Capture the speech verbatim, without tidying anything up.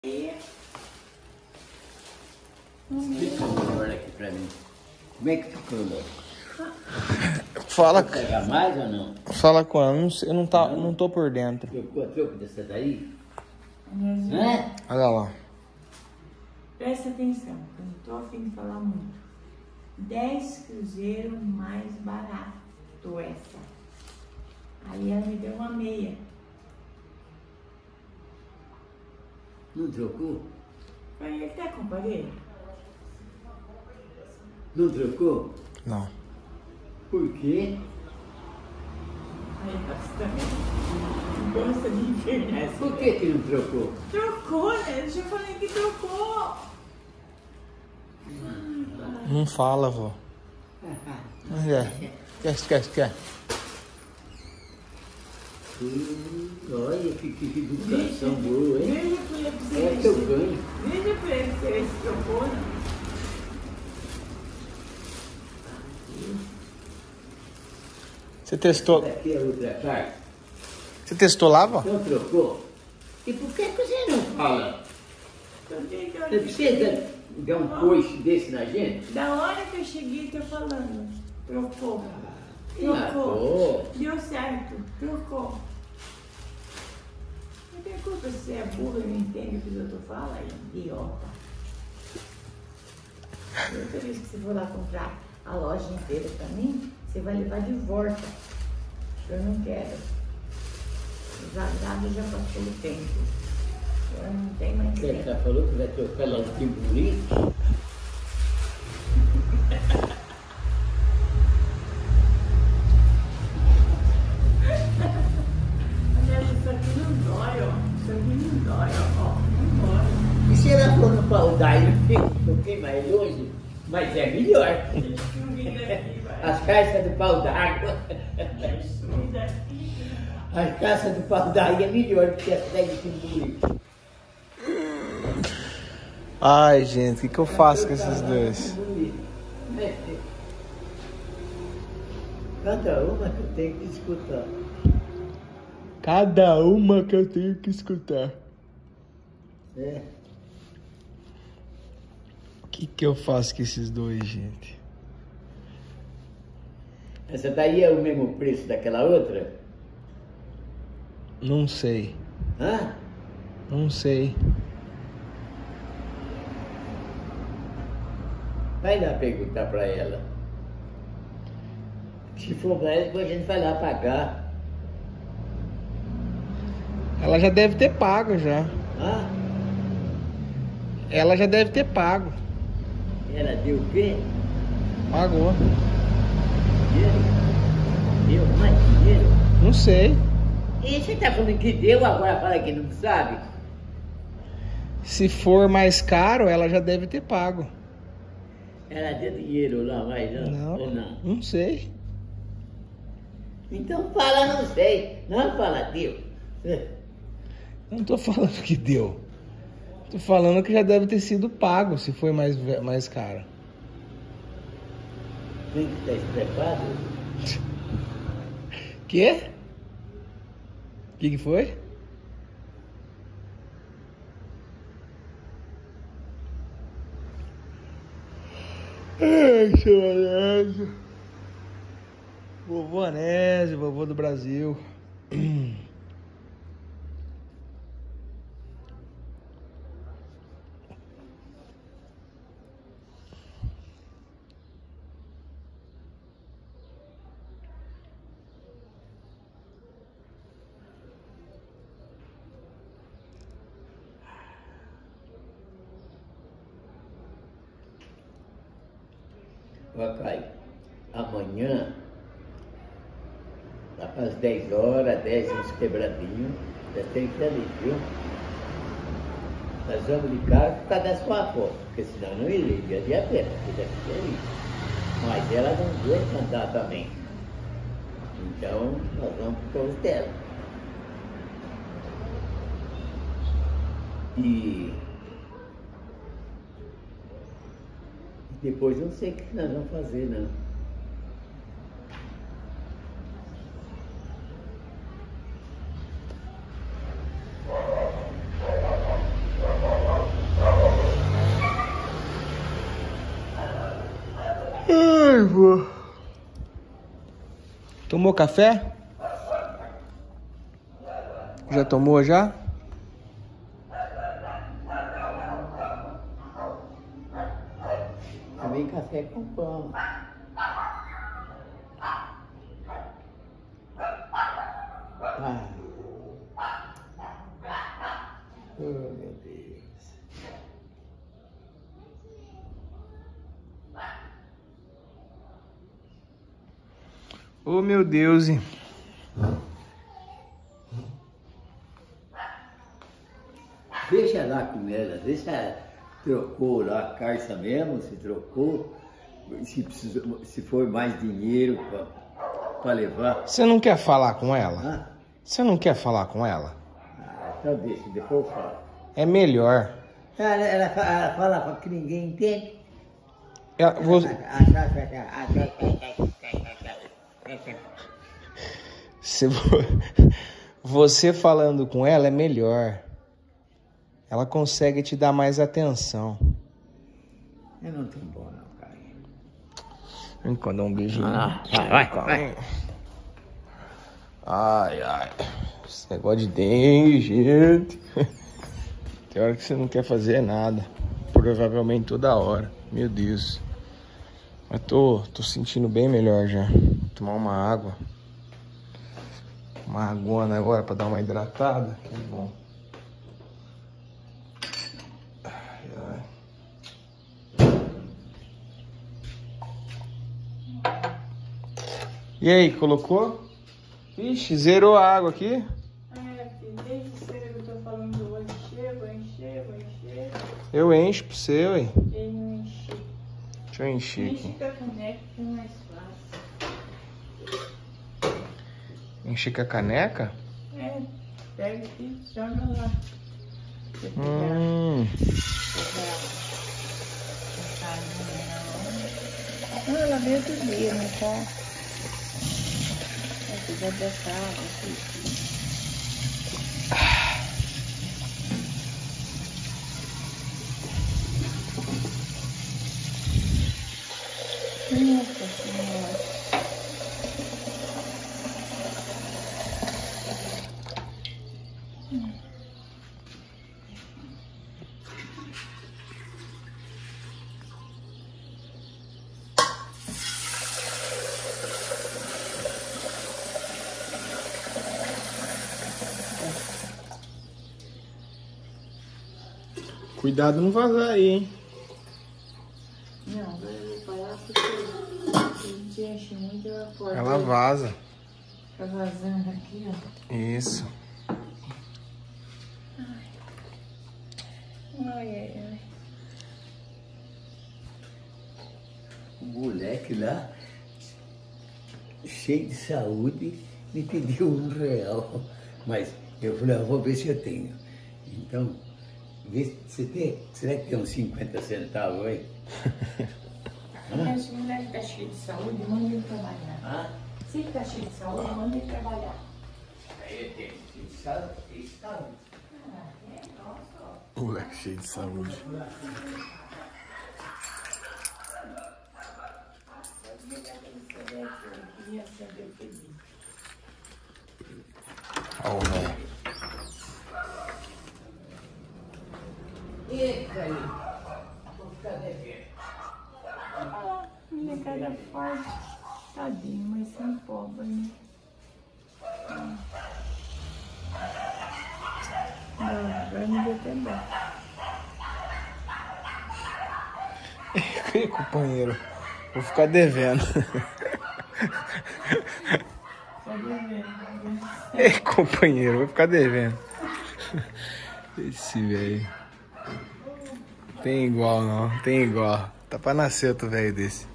Explica melhor aqui pra mim. Como é que ficou, Lô? Fala. Vai pegar mais ou não? Fala com ela, não sei, eu não, tá, não? não tô por dentro. Trocou a troco dessa daí? Minha Hã? Olha lá. Presta atenção, eu não tô afim de falar muito. dez cruzeiros mais barato essa. Aí ela me deu uma meia. Não trocou? Falei, ele tá com aparelho? Não trocou? Não. Por quê? Aí você também gosta de internet. Por que que não trocou? Trocou, né? Eu já falei que trocou. Não fala, vô. É. Quer, quer, quer. Hum, olha que, que, que educação boa, hein? Veja pra ele pra você É ver que eu se- ganho. Veja pra ele se ele se trocou, né? Você testou? Aqui é outra carta. Você testou lá, vô? Então trocou? E por que que você não fala? Troquei que eu- Você precisa dar um coice desse na gente? Da hora que eu cheguei, tô falando. Trocou. Ah, Trocou. pô. Deu certo. Trocou. Não tem culpa se você é burro e não entende o que os outros falam, é idiota. Outra vez que você for lá comprar a loja inteira pra mim, você vai levar de volta. Eu não quero. Os agrado já passou o tempo. Eu não tenho mais Você tempo. já falou que vai trocar lá no Timburi? Aliás, isso aqui não dói, ó. Isso aqui não dói, ó. Não dói. E se ela for no pau d'água, fica um pouquinho mais longe, mas é melhor. As caixas do pau d'água. As caixas do pau d'água é melhor do que as daí do Timburi. Ai, gente, o que, que eu faço com esses dois? Cada uma que eu tenho que escutar. Cada uma que eu tenho que escutar. É. O que, que eu faço com esses dois, gente? Essa daí é o mesmo preço daquela outra? Não sei. Hã? Não sei. Vai lá perguntar pra ela. Se for pra ela, depois a gente vai lá pagar. Ela já deve ter pago já. Hã? Ela já deve ter pago. Ela deu o quê? Pagou. Dinheiro? Deu mais dinheiro? Não sei. E você tá falando que deu, agora fala que não sabe? Se for mais caro, ela já deve ter pago. Ela deu dinheiro lá, mas não? Não. Ou não? Não sei. Então fala, não sei. Não fala, deu. Eu não tô falando que deu. Tô falando que já deve ter sido pago, se foi mais, ve- mais caro. Tem que estar estrepado. Quê? O que que foi? Ai, seu Anésio. Vovô Anésio, vovô do Brasil. Ó, Caio, amanhã, lá para as dez horas, dez uns quebradinhos, já tem que ir ali, viu? Nós vamos de carro por causa da sua foto, porque senão não iria de a pé, porque deve ser ali. Mas ela não aguenta andar também. Então, nós vamos por causa dela. E depois não sei o que nós vamos fazer, não. Ai, vô. Tomou café? Já tomou já? Também café com pão. Ah. Oh, meu Deus. Oh, meu Deus. Hein? Deixa lá com ela, deixa trocou lá a carça mesmo, se trocou, se, precisou, se for mais dinheiro para levar. Você não quer falar com ela? Ah? Você não quer falar com ela? Ah, então deixa, depois eu falo. É melhor. Ela, ela, ela fala que ninguém entende. Ela, você... Se você falando com ela é melhor. Ela consegue te dar mais atenção. Eu não tô bom não, cara. Vem cá, dá um beijinho. Ah, vai, vai, vai. Ai, ai. Esse negócio de dengue, gente. Tem hora que você não quer fazer nada. Provavelmente toda hora. Meu Deus. Mas tô, tô sentindo bem melhor já. Vou tomar uma água. Uma aguona agora pra dar uma hidratada. Que bom. E aí, colocou? Ixi, zerou a água aqui. É, filho, desde cedo eu tô falando hoje, encher, encher, encher. Eu encho pro seu, hein? Ele não enche. Deixa eu encher Enche aqui. com a caneca que é mais fácil. Encher com a caneca? É, pega aqui, joga lá. Você pegar, Hum. pegar, não, ela veio outro dia, não tá? Já dessa água aqui. Nossa Senhora. Hum. Cuidado não vazar aí, hein? Não, agora eu vou parar porque a gente enche muito a porta. Ela vaza. Tá vazando aqui, ó. Isso. Ai, ai, ai. O moleque lá, cheio de saúde, me pediu um real. Mas eu falei, eu vou ver se eu tenho. Então, vê se tem, será que tem uns cinquenta centavos aí? Esse moleque tá cheio de saúde, manda ele trabalhar. Hã? Se ele tá cheio de saúde, manda ele trabalhar. Aí tem, tem saúde, tem saúde. Ah, é nossa, ó. Moleque cheio de saúde. Eu queria saber feliz. Ó, o velho. Eita aí, vou ficar devendo. Ah, molecada forte. Tadinho, mas sem pobre, né? Não, vai me ver até bom. Ei, companheiro. Vou ficar devendo. Pode ver, Ei, companheiro, vou ficar devendo. Esse velho. Tem igual não, tem igual. Tá pra nascer outro velho desse.